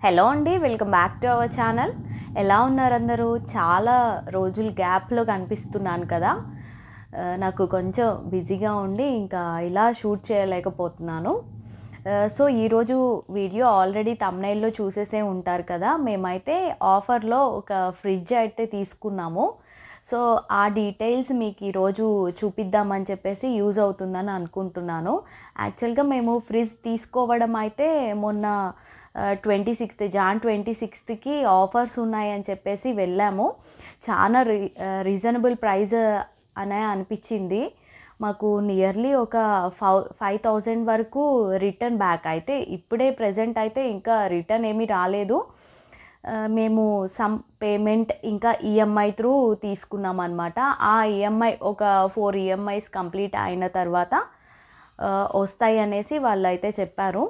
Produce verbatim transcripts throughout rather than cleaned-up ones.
Hello అండి, welcome back to our channel. ఎలా ఉన్నారు అందరూ? చాలా రోజులు గ్యాప్లో కనిపిస్తున్నాను కదా. నాకు కొంచెం బిజీగా ఉండి ఇంకా ఇలా షూట్ చేయలేకపోతున్నాను. సో ఈరోజు వీడియో ఆల్రెడీ థంబ్నెయిల్లో చూసేసే ఉంటారు కదా. మేమైతే ఆఫర్లో ఒక ఫ్రిడ్జ్ అయితే తీసుకున్నాము. సో ఆ డీటెయిల్స్ మీకు ఈరోజు చూపిద్దామని చెప్పేసి యూజ్ అవుతుందని అనుకుంటున్నాను. యాక్చువల్గా మేము ఫ్రిడ్జ్ తీసుకోవడం అయితే మొన్న ట్వంటీ సిక్స్త్ జాన్ ట్వంటీ సిక్స్త్కి ఆఫర్స్ ఉన్నాయని చెప్పేసి వెళ్ళాము. చాలా రీ రీజనబుల్ ప్రైస్ అనే అనిపించింది మాకు. నియర్లీ ఒక ఫైవ్ ఫైవ్ థౌజండ్ వరకు రిటర్న్ బ్యాక్. అయితే ఇప్పుడే ప్రజెంట్ అయితే ఇంకా రిటర్న్ ఏమీ రాలేదు. మేము సమ్ పేమెంట్ ఇంకా ఈఎంఐ త్రూ తీసుకున్నాం అనమాట. ఆ ఈఎంఐ ఒక ఫోర్ ఈఎంఐస్ కంప్లీట్ అయిన తర్వాత వస్తాయి అనేసి వాళ్ళు అయితే చెప్పారు.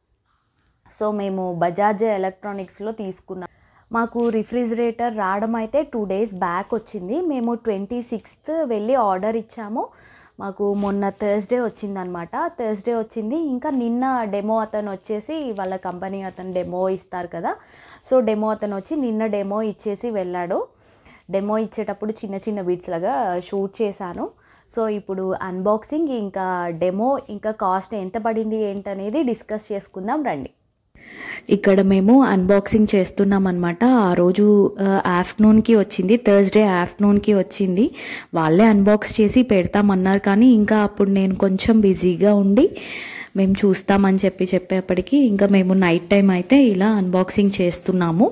సో మేము బజాజ్ ఎలక్ట్రానిక్స్లో తీసుకున్నాం. మాకు రిఫ్రిజిరేటర్ రావడం అయితే టూ డేస్ బ్యాక్ వచ్చింది. మేము ట్వంటీ సిక్స్త్ వెళ్ళి ఆర్డర్ ఇచ్చాము. మాకు మొన్న థర్స్డే వచ్చిందనమాట. థర్స్డే వచ్చింది. ఇంకా నిన్న డెమో అతను వచ్చేసి, వాళ్ళ కంపెనీ అతను డెమో ఇస్తారు కదా, సో డెమో అతను వచ్చి నిన్న డెమో ఇచ్చేసి వెళ్ళాడు. డెమో ఇచ్చేటప్పుడు చిన్న చిన్న బిట్స్ లాగా షూట్ చేశాను. సో ఇప్పుడు అన్బాక్సింగ్ ఇంకా డెమో ఇంకా కాస్ట్ ఎంత పడింది ఏంటనేది డిస్కస్ చేసుకుందాం రండి. ఇక్కడ మేము అన్బాక్సింగ్ చేస్తున్నాం అనమాట. ఆ రోజు ఆఫ్టర్నూన్కి వచ్చింది, థర్స్డే ఆఫ్టర్నూన్కి వచ్చింది. వాళ్ళే అన్బాక్స్ చేసి పెడతామన్నారు, కానీ ఇంకా అప్పుడు నేను కొంచెం బిజీగా ఉండి మేము చూస్తామని చెప్పి చెప్పేప్పటికీ ఇంకా మేము నైట్ టైం అయితే ఇలా అన్బాక్సింగ్ చేస్తున్నాము.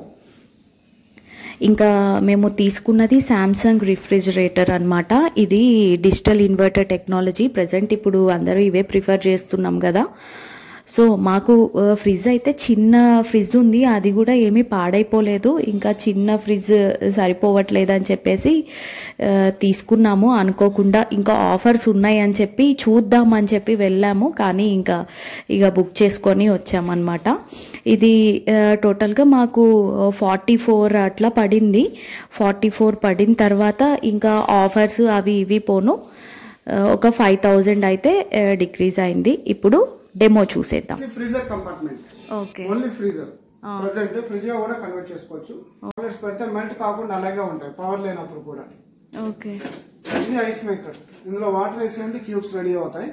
ఇంకా మేము తీసుకున్నది శాంసంగ్ రిఫ్రిజిరేటర్ అనమాట. ఇది డిజిటల్ ఇన్వర్టర్ టెక్నాలజీ. ప్రజెంట్ ఇప్పుడు అందరూ ఇవే ప్రిఫర్ చేస్తున్నాం కదా. సో మాకు ఫ్రిడ్జ్ అయితే చిన్న ఫ్రిడ్జ్ ఉంది, అది కూడా ఏమీ పాడైపోలేదు. ఇంకా చిన్న ఫ్రిడ్జ్ సరిపోవట్లేదు అని చెప్పేసి తీసుకున్నాము అనుకోకుండా. ఇంకా ఆఫర్స్ ఉన్నాయి అని చెప్పి చూద్దామని చెప్పి వెళ్ళాము, కానీ ఇంకా ఇక బుక్ చేసుకొని వచ్చామన్నమాట. ఇది టోటల్గా మాకు ఫార్టీ ఫోర్ అట్లా పడింది. ఫార్టీ ఫోర్ పడిన తర్వాత ఇంకా ఆఫర్స్ అవి ఇవి పోను ఒక ఫైవ్ థౌజండ్ అయితే డిక్రీజ్ అయింది. ఇప్పుడు డెమో చూసేద్దాం. Freezer compartment, okay, only freezer. Present fridge గా కూడా కన్వర్ట్ చేసుకోవచ్చు. ఆమ్లెట్స్ పెడితే మెల్ట్ కాకుండా అలాగే ఉంటాయి పవర్ లేనప్పుడు కూడా. ఓకే, ఇది ఐస్ మేకర్. ఇందులో వాటర్ వేసేయండి, క్యూబ్స్ రెడీ అవుతాయి.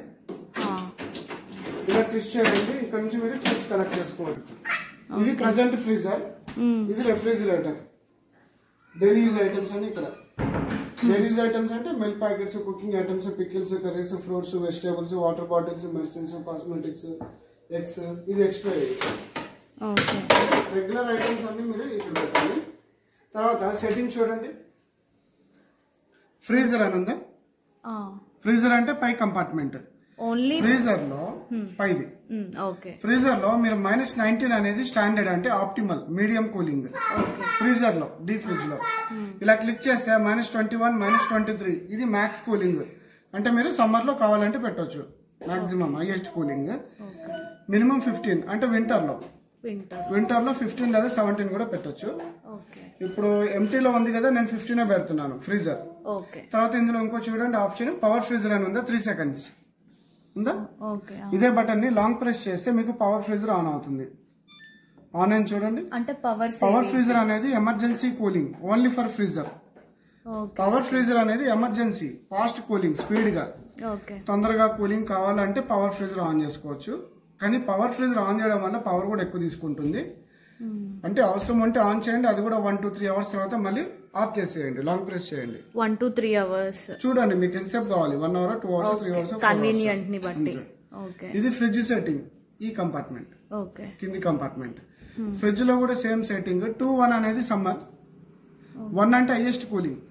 ఇలా ట్విస్ట్ చేయండి, ఇక్కడ నుంచి మీరు క్యూబ్స్ కలెక్ట్ చేసుకోవచ్చు. ఇది ప్రెజెంట్ ఫ్రీజర్, ఇది రెఫ్రిజిరేటర్. డైలీ యూజ్ ఐటమ్స్ అన్ని ఇక్కడ. డైలీ యూజ్ ఐటమ్స్ అంటే milk packets, cooking items, pickles, curries, fruits, vegetables, water bottles, medicines, cosmetics, eggs. ఇది ఎక్స్ట్రా. రెగ్యులర్ ఐటమ్స్ అన్ని మీరు ఇక్కడ పెట్టాలి. తర్వాత సెట్టింగ్ చూడండి. ఫ్రీజర్ అని ఉందా? ఫ్రీజర్ అంటే పై కంపార్ట్మెంట్. ఓన్లీ ఫ్రీజర్ లో పైది. ఫ్రీజర్ లో మీరు మైనస్ నైన్టీన్ అనేది స్టాండర్డ్, అంటే ఆప్టిమల్ మీడియం కూలింగ్. ఫ్రీజర్ లో డీప్ ఫ్రిడ్జ్ లో ఇలా క్లిక్ చేస్తే minus twenty one minus twenty three ఇది మ్యాక్స్ కూలింగ్. అంటే మీరు సమ్మర్ లో కావాలంటే పెట్టొచ్చు. Maximum highest cooling. Minimum fifteen అంటే వింటర్ లో వింటర్ లో ఫిఫ్టీన్ లేదా సెవెంటీన్ కూడా పెట్టొచ్చు. ఇప్పుడు ఎంటీలో ఉంది కదా, నేను ఫిఫ్టీన్ పెడుతున్నాను ఫ్రీజర్. తర్వాత ఇందులో ఇంకో చూడండి ఆప్షన్, పవర్ ఫ్రీజర్ అని ఉందా, త్రీ సెకండ్స్ ఉందా. ఇదే బటన్ ని లాంగ్ ప్రెస్ చేస్తే మీకు పవర్ ఫ్రీజర్ ఆన్ అవుతుంది. ఆన్ అని చూడండి. అంటే పవర్ పవర్ ఫ్రీజర్ అనేది emergency cooling, only for freezer. Power freezer అనేది ఎమర్జెన్సీ, ఫాస్ట్ కూలింగ్, స్పీడ్ గా తొందరగా కూలింగ్ కావాలంటే పవర్ ఫ్రీజర్ ఆన్ చేసుకోవచ్చు. కానీ పవర్ ఫ్రీజర్ ఆన్ చేయడం వల్ల పవర్ కూడా ఎక్కువ తీసుకుంటుంది. అంటే అవసరం ఉంటే ఆన్ చేయండి, అది కూడా వన్ టూ త్రీ అవర్స్ తర్వాత మళ్ళీ ఆఫ్ చేసేయండి. లాంగ్ ప్రెస్ చేయండి. వన్ టూ త్రీ అవర్స్ చూడండి మీకు ఎంతసేపు కావాలి, one hour, two hours, three hours, convenient ని బట్టి. ఇది ఫ్రిడ్జ్ సెట్టింగ్, ఈ కంపార్ట్మెంట్, కింది కంపార్ట్మెంట్. ఫ్రిడ్జ్ లో కూడా సేమ్ సెట్టింగ్. టూ వన్ అనేది సమ్మర్, వన్ అంటే హైయెస్ట్ కూలింగ్,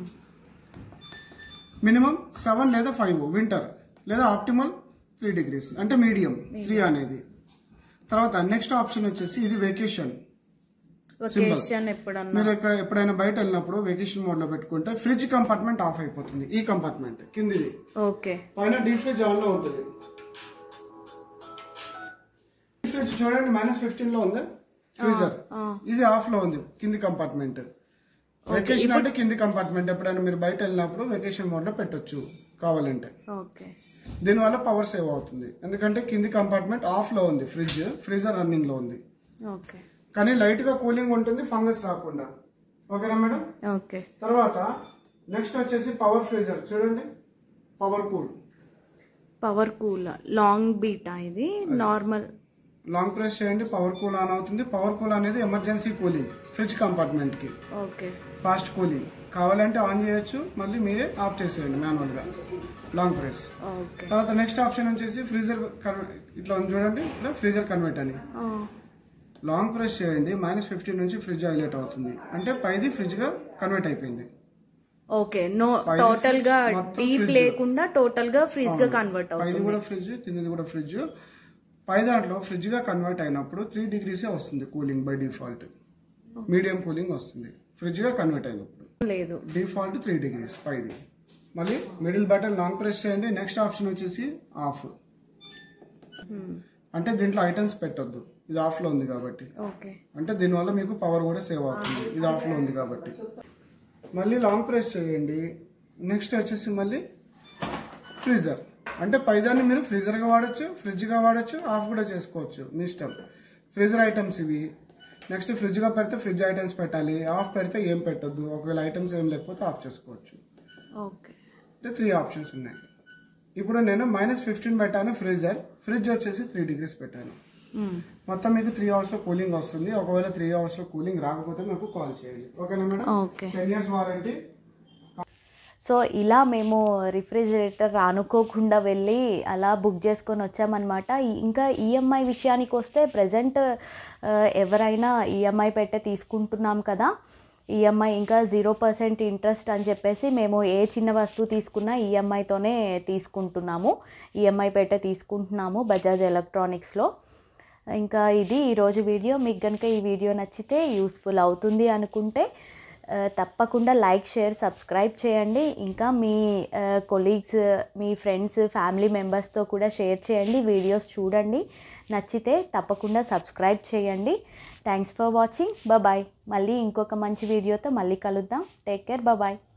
మినిమం సెవెన్ లేదా ఫైవ్ వింటర్, లేదా ఆప్టిమల్ త్రీ డిగ్రీస్ అంటే మీడియం త్రీ అనేది. తర్వాత నెక్స్ట్ ఆప్షన్ వచ్చేసి ఇది వెకేషన్ సింబల్. మీరు ఎప్పుడైనా బయట వెళ్ళినప్పుడు వెకేషన్ మోడ్ లో పెట్టుకుంటే ఫ్రిడ్జ్ కంపార్ట్మెంట్ ఆఫ్ అయిపోతుంది. ఈ కంపార్ట్మెంట్ కిందిది. పైన డీప్ ఫ్రిడ్జ్ ఆన్ లో ఉంటుంది. ఫ్రిడ్జ్ చూడండి మైనస్ ఫిఫ్టీన్ లో ఉంది ఫ్రీజర్, ఇది ఆఫ్ లో ఉంది కింది కంపార్ట్మెంట్. వెకేషన్ అంటే కింది కంపార్ట్మెంట్. ఎప్పుడైనా మీరు బయట వెళ్ళినప్పుడు వెకేషన్ మోడ్ లో పెట్టొచ్చు కావాలంటే. దీనివల్ల పవర్ సేవ్ అవుతుంది, ఎందుకంటే కింది కంపార్ట్మెంట్ ఆఫ్ లో ఉంది ఫ్రిడ్జ్, ఫ్రీజర్ రన్నింగ్ లో ఉంది. కానీ లైట్ గా కూలింగ్ ఉంటుంది, ఫంగస్ రాకుండా. ఓకేనా మేడం? ఓకే. తర్వాత నెక్స్ట్ వచ్చేసి పవర్ ఫ్రీజర్. చూడండి, power cool. Power cool long బీటా ఇది? నార్మల్ లాంగ్ ప్రెస్ చేయండి, పవర్ కూల్ ఆన్ అవుతుంది. పవర్ కూల్ అనేది ఎమర్జెన్సీ కూలింగ్ ఫ్రిడ్జ్ కంపార్ట్మెంట్ కి. ఓకే. ఫాస్ట్ కూలింగ్ కావాలంటే ఆన్ చేయొచ్చు, మళ్ళీ మీరే ఆఫ్ చేసేయండి మాన్యువల్ గా. Long press. తర్వాత నెక్స్ట్ ఆప్షన్ వచ్చేసి ఫ్రీజర్. ఇట్లా ఉంది చూడండి, ఇట్లా ఫ్రీజర్ కన్వర్ట్ అని. లాంగ్ ప్రెస్ చేయండి, మైనస్ ఫిఫ్టీన్ నుంచి ఫ్రిడ్జ్ హైలైట్ అవుతుంది, అంటే పైది ఫ్రిడ్జ్ గా కన్వర్ట్ అయిపోయింది. ఓకే. నో టోటల్ గా డీప్ లేకుండా టోటల్ గా ఫ్రిడ్జ్ గా కన్వర్ట్ అవుతుంది. పైది కూడా ఫ్రిడ్జ్, కిందది కూడా ఫ్రిడ్జ్. పై దాంట్లో ఫ్రిడ్జ్ గా కన్వర్ట్ అయినప్పుడు త్రీ డిగ్రీసే వస్తుంది cooling by default. Medium cooling వస్తుంది ఫ్రిడ్జ్ గా కన్వర్ట్ అయినప్పుడు. లేదు, డిఫాల్ట్ త్రీ డిగ్రీస్ పైది. మళ్ళీ మిడిల్ బటన్ లాంగ్ ప్రెస్ చేయండి. నెక్స్ట్ ఆప్షన్ వచ్చేసి ఆఫ్. అంటే దీంట్లో ఐటమ్స్ పెట్టొద్దు, ఇది ఆఫ్ లో ఉంది కాబట్టి. అంటే దీనివల్ల మీకు పవర్ కూడా సేవ్ అవుతుంది, ఇది ఆఫ్ లో ఉంది కాబట్టి. మళ్ళీ లాంగ్ ప్రెస్ చేయండి. నెక్స్ట్ వచ్చేసి మళ్ళీ ఫ్రీజర్. అంటే పైదాన్ని మీరు ఫ్రీజర్ గా వాడచ్చు, ఫ్రిడ్జ్ గా వాడచ్చు, ఆఫ్ కూడా చేసుకోవచ్చు, మీ ఇష్టం. ఫ్రీజర్ ఐటమ్స్ ఇవి. నెక్స్ట్ ఫ్రిడ్జ్ గా పెడితే ఫ్రిడ్జ్ ఐటమ్స్ పెట్టాలి, ఆఫ్ పెడితే ఏం పెట్టొద్దు. ఒకవేళ ఐటమ్స్ ఏం లేకపోతే ఆఫ్ చేసుకోవచ్చు. అంటే త్రీ ఆప్షన్స్ ఉన్నాయి. ఇప్పుడు నేను మైనస్ ఫిఫ్టీన్ పెట్టాను ఫ్రీజర్, ఫ్రిడ్జ్ వచ్చేసి త్రీ డిగ్రీస్ పెట్టాను. మొత్తం మీకు త్రీ అవర్స్ లో కూలింగ్ వస్తుంది. ఒకవేళ త్రీ అవర్స్ లో కూలింగ్ రాకపోతే నాకు కాల్ చేయండి. ఓకేనా madam? Ten years warranty. So ఇలా మేము రిఫ్రిజిరేటర్ అనుకోకుండా వెళ్ళి అలా బుక్ చేసుకొని వచ్చామన్నమాట. ఇంకా ఈఎంఐ విషయానికి వస్తే ప్రజెంట్ ఎవరైనా ఈఎంఐ పెట్టే తీసుకుంటున్నాం కదా, ఈఎంఐ ఇంకా జీరో పర్సెంట్ ఇంట్రెస్ట్ అని చెప్పేసి మేము ఏ చిన్న వస్తువు తీసుకున్నా ఈఎంఐతోనే తీసుకుంటున్నాము, ఈఎంఐ పెట్టే తీసుకుంటున్నాము బజాజ్ ఎలక్ట్రానిక్స్లో. ఇంకా ఇది ఈరోజు వీడియో. మీకు కనుక ఈ వీడియో నచ్చితే, యూస్ఫుల్ అవుతుంది అనుకుంటే తప్పకుండా లైక్, షేర్, సబ్స్క్రైబ్ చేయండి. ఇంకా మీ కొలీగ్స్, మీ ఫ్రెండ్స్, ఫ్యామిలీ మెంబర్స్తో కూడా షేర్ చేయండి. వీడియోస్ చూడండి, నచ్చితే తప్పకుండా సబ్స్క్రైబ్ చేయండి. Thanks for watching. బాయ్. మళ్ళీ ఇంకొక మంచి వీడియోతో మళ్ళీ కలుద్దాం. Take care. బాయ్.